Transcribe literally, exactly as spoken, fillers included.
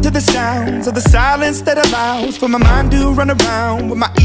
to the sounds of the silence that allows for my mind to run around with my